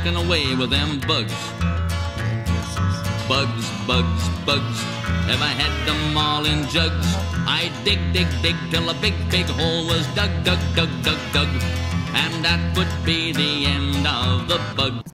walking away with them bugs. Bugs, bugs, bugs. If I had them all in jugs, I'd dig, dig, dig till a big, big hole was dug, dug, dug, dug, dug. And that would be the end of the bug